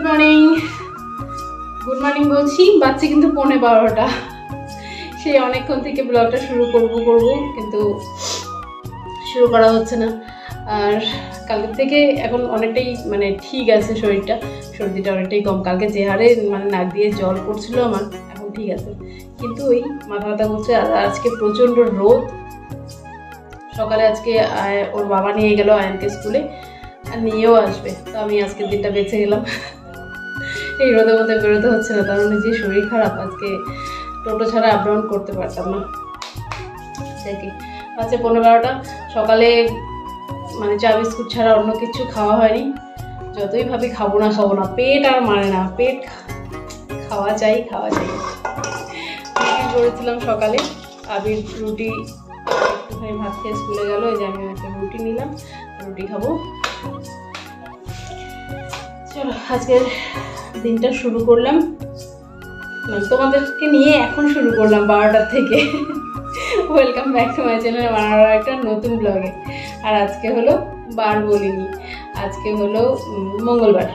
Morning বলছি, বাচ্চা কিন্তু 11:15 সেই অনেকক্ষণ থেকে ব্লগটা শুরু করব কিন্তু শুরু করা হচ্ছে না। আর কালকে থেকে এখন অনেকটাই মানে ঠিক আছে, সর্দিটা অনেকটাই কম। কালকে যে হারে মানে নাক দিয়ে জল পড়ছিল আমার, এখন ঠিক আছে, কিন্তু ওই মাথা ব্যথা করছে। আর আজকে প্রচণ্ড রোদ। সকালে আজকে ওর বাবা নিয়ে গেল আয়নকে স্কুলে, আর নিয়েও আসবে, তো আমি আজকের দিনটা বেঁচে গেলাম। এই রোদের মধ্যে বেরোতে হচ্ছে না, তার মানে যে শরীর খারাপ, আজকে টোটো ছাড়া আপ ডাউন করতে পারতাম না। দেখি আচ্ছা 11:15 সকালে মানে চা বিস্কুট ছাড়া অন্য কিছু খাওয়া হয়নি। যতই ভাবি খাবো না, পেট আর মানে না, পেট খাওয়া চাই। রুটি করেছিলাম সকালে, আবির রুটি একটুখানি ভাত খেয়ে স্কুলে গেল, এই যে আমি একটা রুটি নিলাম, রুটি খাবো। চলো আজকের দিনটা শুরু করলাম, তোমাদেরকে নিয়ে এখন শুরু করলাম 12টার থেকে। Welcome back to my channel, আমার একটা নতুন ব্লগে। আর আজকে হলো বার বলিনি, আজকে হলো মঙ্গলবার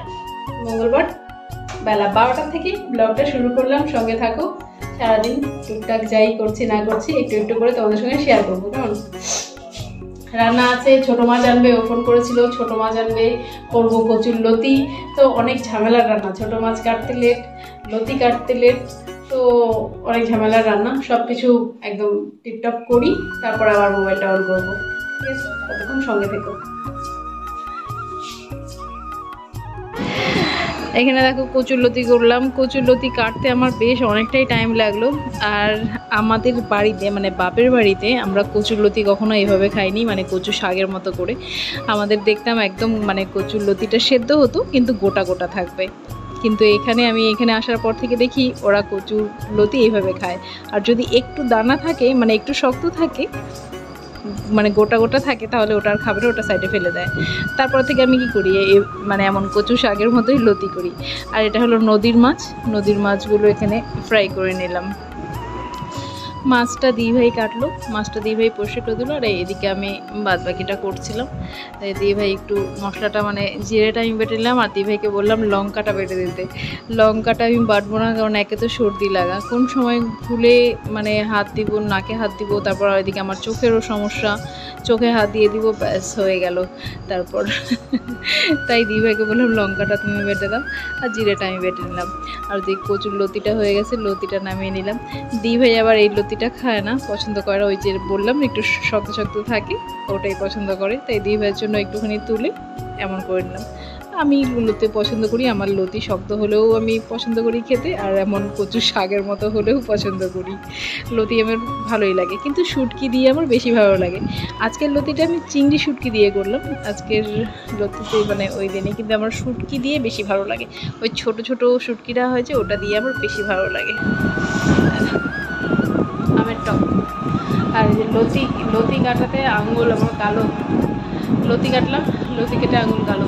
বেলা 12টা থেকে ব্লগটা শুরু করলাম। সঙ্গে থাকো, সারাদিন টুকটাক যাই করছি না করছি একটু করে তোমাদের সঙ্গে শেয়ার করবো। কেমন রান্না আছে, ছোটো মাছ আনবে, ও ফোন করেছিল, ছোটো মাছ আনবে, করবো কচুর লতি। তো অনেক ঝামেলার রান্না, ছোটো মাছ কাটতে লেট, লতি কাটতে লেট, তো অনেক ঝামেলার রান্না। সব কিছু একদম টিপটপ করি, তারপর আবার মোবাইলটা অন করবো। ঠিক আছে, ততক্ষণ সঙ্গে থেকো। এখানে দেখো কচুরলতি করলাম। কচুরলতি কাটতে আমার বেশ অনেকটাই টাইম লাগলো। আর আমাদের বাড়িতে মানে বাপের বাড়িতে আমরা কচুরলতি কখনো এইভাবে খাইনি, মানে কচু শাকের মতো করে। আমাদের দেখতাম একদম মানে কচুরলতিটা সেদ্ধ হতো কিন্তু গোটা গোটা থাকবে, কিন্তু আমি এখানে আসার পর থেকে দেখি ওরা কচুরলতি এইভাবে খায়। আর যদি একটু দানা থাকে মানে একটু শক্ত থাকে মানে গোটা গোটা থাকে, তাহলে ওটা আর খাবে না, ওটা সাইডে ফেলে দেয়। তারপর থেকে আমি কি করি, মানে এমন কচু শাকের মতোই লতি করি। আর এটা হলো নদীর মাছগুলো এখানে ফ্রাই করে নিলাম। মাছটা দিদিভাই কাটলো, মাছটা দিদিভাই পরিষ্কার দিল। আর এদিকে আমি বাদ বাকিটা করছিলাম। দিদিভাই একটু মশলাটা মানে জিরেটা আমি বেটে নিলাম, আর দিদিভাইকে বললাম লঙ্কাটা বেটে দিতে। লঙ্কাটা আমি বাটবো না, কারণ একে তো সর্দি লাগা, কোন সময় ভুলে মানে হাত দিব, নাকে হাত দিব, তারপর এদিকে আমার চোখেরও সমস্যা, চোখে হাত দিয়ে দিব, ব্যাস হয়ে গেল। তারপর তাই দিদিভাইকে বললাম লঙ্কাটা তুমি বেটে দাও, আর জিরেটা আমি বেটে নিলাম। আর দিক কচুর লতিটা হয়ে গেছে, লতিটা নামিয়ে নিলাম। দিদিভাই আবার এই লতিটা খায় না, পছন্দ করে, ওই যে বললাম একটু শক্ত শক্ত থাকে, ওটাই পছন্দ করে। তাই দিদিভাইয়ের জন্য একটুখানি তুলে এমন করে নিলাম। আমি লতি পছন্দ করি, আমার লতি শক্ত হলেও আমি পছন্দ করি খেতে, আর এমন কচু শাকের মতো হলেও পছন্দ করি। লতি আমার ভালোই লাগে, কিন্তু শুটকি দিয়ে আমার বেশি ভালো লাগে। আজকের লতিটা আমি চিংড়ি শুটকি দিয়ে করলাম, আজকের লতিতে মানে ওই দিনে, কিন্তু আমার শুটকি দিয়ে বেশি ভালো লাগে। ওই ছোট ছোট শুটকিটা হয়েছে, ওটা দিয়ে আমার বেশি ভালো লাগে। আমের টক। আর এই যে লতি কাটাতে আঙুল আমার কালো, লতি কাটলাম, লতি কেটে আঙুল কালো।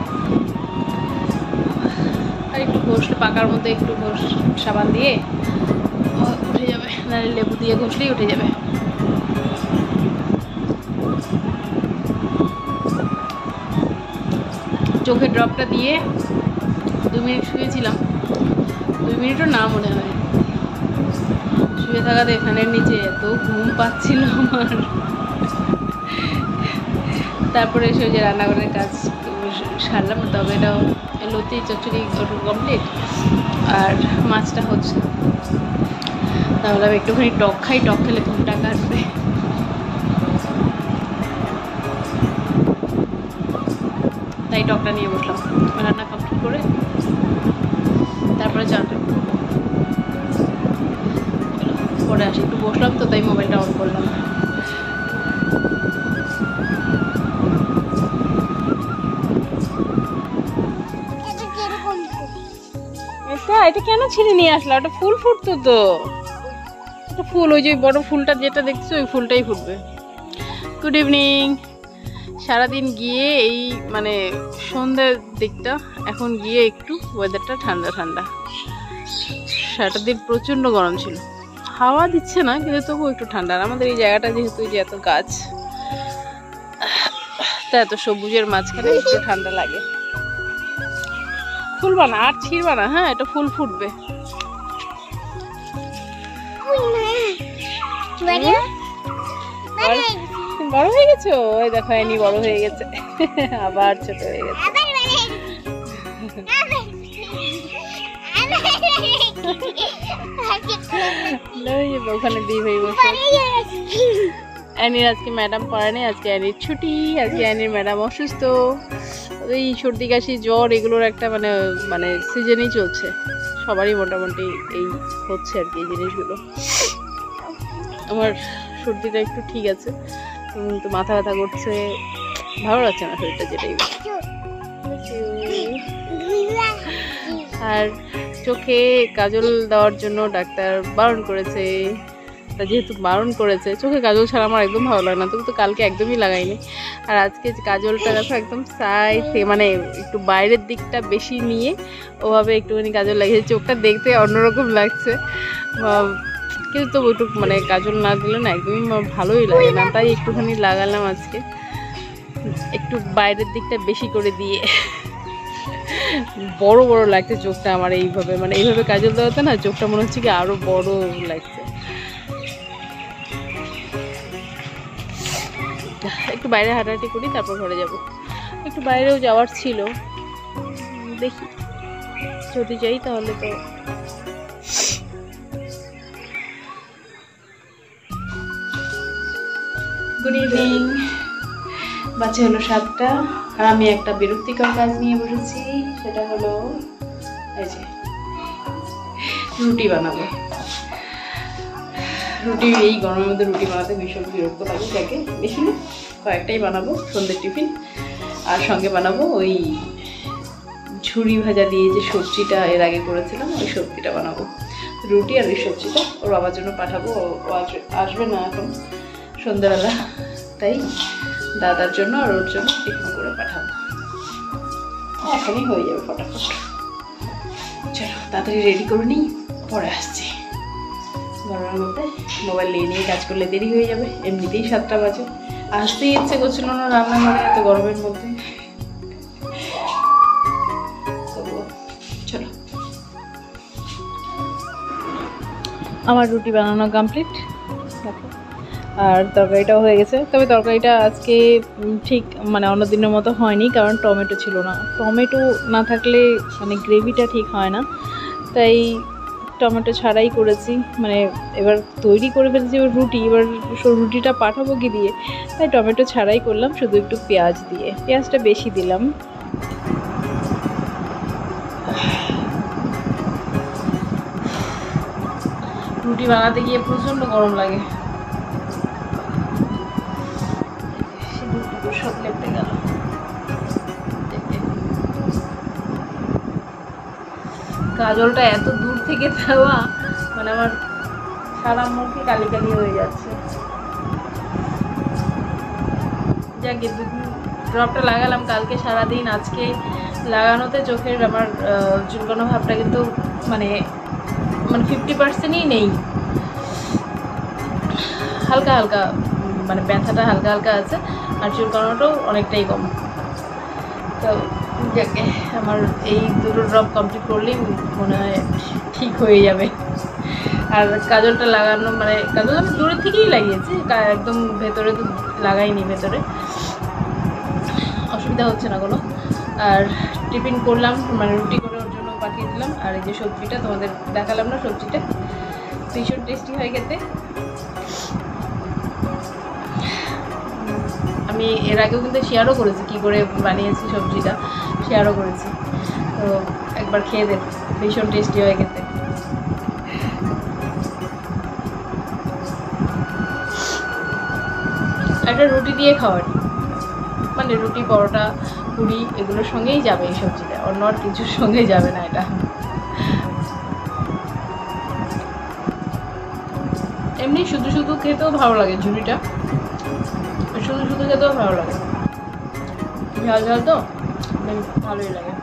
আর একটু ঘষলে পাকার মধ্যে একটু সাবান দিয়ে উঠে যাবে, নাহলে লেবু দিয়ে ঘষলেই উঠে যাবে। চোখের ড্রপটা দিয়ে 2 মিনিট শুয়েছিলাম, 2 মিনিটও না মনে হয়। শুয়ে থাকাতে ফ্যানের নিচে এত ঘুম পাচ্ছিল আমার। তারপরে এসে যে রান্নাঘরের কাজ সারলাম, তবে এটাও লতি চচ্চড়ি ওটু কমপ্লিট, আর মাছটা হচ্ছে। তাহলে আমি একটুখানি টক খাই, টক খেলে ঘুমটা কাটবে। তাই টকটা নিয়ে বসলাম, রান্না কমপ্লিট করে তারপরে চাটা করে আসি। একটু বসলাম তো, তাই মোবাইলটা অন করলাম। এটা কেন ছিঁড়ে নিয়ে আসলো? একটা ফুল ফুটতো তো, একটা ফুল, ওই যে বড় ফুলটা যেটা দেখছো ওই ফুলটাই ফুটবে। Good evening. সারাদিন গিয়ে এই মানে সন্ধ্যার দিকটা, এখন গিয়ে একটু ওয়েদারটা ঠান্ডা ঠান্ডা। সারাটা দিন প্রচণ্ড গরম ছিল, হাওয়া দিচ্ছে না কিন্তু তবুও একটু ঠান্ডা। আর আমাদের এই জায়গাটা যেহেতু যে এত গাছ, তা এত সবুজের মাঝখানে একটু ঠান্ডা লাগে। ফুলবা না আর ছিড়বা না, হ্যাঁ এটা ফুল ফুটবে। বড় হয়ে গেছো? ওই দেখো এনি বড় হয়ে গেছে, আবার ছোট হয়ে গেছে। ওখানে দিই ভাই বসে। অ্যানির আজকে ম্যাডাম পড়ায়নি, আজকে অ্যানির ছুটি, আজকে অ্যানির ম্যাডাম অসুস্থ। ওই সর্দি কাশি জ্বর এগুলোর একটা মানে মানে সিজনই চলছে, সবারই মোটামুটি এই হচ্ছে আর কি এই জিনিসগুলো। আমার সর্দিটা একটু ঠিক আছে, তো মাথা ব্যথা করছে, ভালো লাগছে না শরীরটা, যেটাই। আর চোখে কাজল দেওয়ার জন্য ডাক্তার বারণ করেছে, তা যেহেতু বারণ করেছে, চোখে কাজল ছাড়া আমার একদম ভালো লাগে না, তবু তো কালকে একদমই লাগাইনি। আর আজকে কাজলটা দেখো একদম সাইড মানে একটু বাইরের দিকটা বেশি নিয়ে ওভাবে একটুখানি কাজল লাগিয়েছে, চোখটা দেখতে অন্যরকম লাগছে, কিন্তু তবু একটু মানে কাজল না দিলে না একদমই ভালোই লাগে না, তাই একটুখানি লাগালাম আজকে, একটু বাইরের দিকটা বেশি করে দিয়ে। বড় বড় লাগছে চোখটা আমার এইভাবে, মানে এইভাবে কাজল দেওয়াতে না চোখটা মনে হচ্ছে কি আরো বড় লাগছে। একটু বাইরে হাঁটাহাঁটি করি, তারপর ঘরে যাব। একটু বাইরেও যাওয়ার ছিল, দেখি যদি যাই তাহলে তো। গুড ইভিনিং, বাচ্চা হলো 7টা, আর আমি একটা বিরক্তিকর কাজ নিয়ে বসেছি, সেটা হলো এই যে রুটি বানাবো। রুটি এই গরমের মধ্যে রুটি বানাতে ভীষণ বিরক্ত লাগে, যাকে বেশি না কয়েকটাই বানাবো সন্ধ্যের টিফিন, আর সঙ্গে বানাবো ওই ঝুরি ভাজা দিয়ে যে সবজিটা এর আগে করেছিলাম, ওই সবজিটা বানাবো। রুটি আর ওই সবজিটা ওর বাবার জন্য পাঠাবো, ও আসবে না এখন সন্ধ্যাবেলা, তাই দাদার জন্য আর ওর জন্য টিফিন করে পাঠাবো, এখনই হয়ে যাবে ফটাফট। চলো তাড়াতাড়ি রেডি করে নিই, পরে আসছি। গরমের মধ্যে মোবাইল নিয়ে কাজ করলে দেরি হয়ে যাবে, এমনিতেই 7টা বাজে, আসতেই ইচ্ছে করছিল না রান্নাঘরে এত গরমের মধ্যে। চলো, আমার রুটি বানানো কমপ্লিট, আর তরকারিটাও হয়ে গেছে। তবে তরকারিটা আজকে ঠিক মানে অন্য দিনের মতো হয়নি, কারণ টমেটো ছিল না। টমেটো না থাকলে মানে গ্রেভিটা ঠিক হয় না, তাই টমেটো ছাড়াই করেছি। মানে এবার তৈরি করে ফেলেছি এবার রুটি, এবার রুটিটা পাঠাবো কি দিয়ে, তাই টমেটো ছাড়াই করলাম, শুধু একটু পেঁয়াজ দিয়ে, পেঁয়াজটা বেশি দিলাম। রুটি বানাতে গিয়ে প্রচণ্ড গরম লাগে, সব লেপটে গেল। কাজলটা এত দূর থেকে দেওয়া, মানে আমার সারা মুখে কালি কালি হয়ে যাচ্ছে। যাকে ড্রপটা লাগালাম কালকে সারাদিন, আজকে লাগানোতে চোখের আমার চুলকানো ভাবটা কিন্তু মানে মানে 50%ই নেই, হালকা হালকা মানে ব্যথাটা হালকা হালকা আছে, আর চুলকানোটাও অনেকটাই কম। তো যাকে আমার এই দুটো ড্রপ কমপ্লিট করলেই মনে হয় ঠিক হয়ে যাবে। আর কাজলটা লাগানো মানে কাজল আমি দূরের থেকেই লাগিয়েছি, একদম ভেতরে তো লাগাইনি, ভেতরে অসুবিধা হচ্ছে না কোনো। আর টিফিন করলাম, মানে রুটি করে ওর জন্য পাঠিয়ে দিলাম। আর এই যে সবজিটা তোমাদের দেখালাম না, সবজিটা ভীষণ টেস্টি হয় খেতে। আমি এর আগেও কিন্তু শেয়ারও করেছি কী করে বানিয়েছি সবজিটা, শেয়ারও করেছি, তো একবার খেয়ে দেখ, ভীষণ টেস্টি হয় খেতে। একটা রুটি দিয়ে খাওয়ার, মানে রুটি পরোটা পুরি এগুলোর সঙ্গেই যাবে এই সবজিটা, অন্য আর কিছুর সঙ্গেই যাবে না এটা। এমনি শুধু শুধু খেতেও ভালো লাগে, ঝুড়িটা শুধু শুধু খেতেও ভালো লাগে, ঝাল ঝাল তো ভালোই লাগে।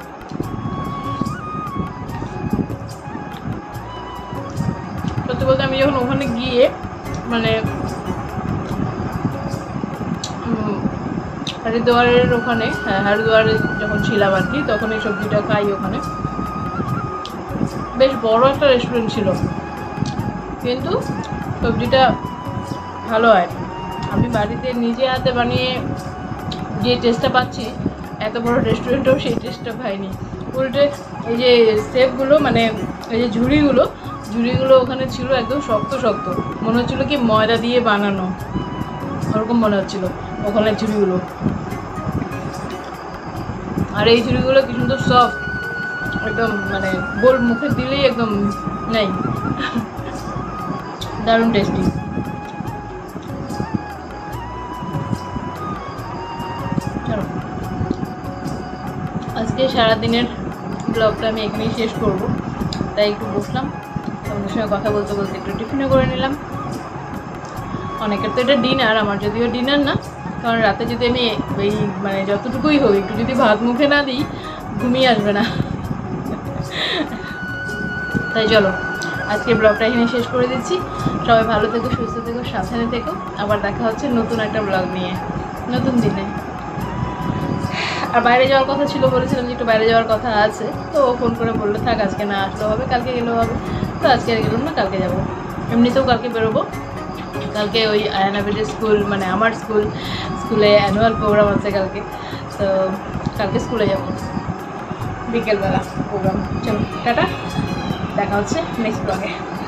সত্যি বলতে আমি যখন ওখানে গিয়ে মানে হরিদ্বারের ওখানে, হ্যাঁ হরিদ্বারে যখন ছিলাম আর কি, তখন এই সবজিটা খাই ওখানে। বেশ বড় একটা রেস্টুরেন্ট ছিল, কিন্তু সবজিটা ভালো হয়। আমি বাড়িতে নিজে হাতে বানিয়ে যে টেস্টটা পাচ্ছি, এত বড় রেস্টুরেন্টেও সেই টেস্টটা পাইনি। উল্টে এই যে স্টেপগুলো, মানে এই যে ঝুড়িগুলো ওখানে ছিল একদম শক্ত শক্ত, মনে হচ্ছিলো কি ময়দা দিয়ে বানানো, ওরকম মনে হচ্ছিলো ওখানের ঝুড়িগুলো। আর এই ঝুড়িগুলো কি সুন্দর সফট, একদম মানে গোল মুখে দিলেই একদম নাই, দারুণ টেস্টি। চলো আজকে সারাদিনের ব্লগটা আমি এখানেই শেষ করব, তাই একটু বসলাম তোমাদের সঙ্গে কথা বলতে বলতে, একটু টিফিনও করে নিলাম। অনেকের তো এটা ডিনার, আমার যদিও ডিনার না, কারণ রাতে যদি আমি ওই মানে যতটুকুই হোক একটু যদি ভাত মুখে না দিই ঘুমিয়ে আসবে না। তাই চলো আজকে ব্লগটা এখানে শেষ করে দিচ্ছি। সবাই ভালো থেকো, সুস্থ থেকো, সাবধানে থেকো। আবার দেখা হচ্ছে নতুন একটা ব্লগ নিয়ে নতুন দিনে। আর বাইরে যাওয়ার কথা ছিল, বলেছিলাম যে একটু বাইরে যাওয়ার কথা আছে, তো ও ফোন করে বললো থাক আজকে না আসলেও হবে, কালকে গেলেও হবে। তো আজকে আর গেলাম না, কালকে যাবো। এমনিতেও কালকে বেরোবো, কালকে ওই আয়ানাবেদের স্কুল, মানে আমার স্কুলে অ্যানুয়াল প্রোগ্রাম আছে কালকে, তো কালকে স্কুলে যাবো বিকেলবেলা প্রোগ্রাম। চলো টাটা, দেখা হচ্ছে নেক্সট ব্লগে।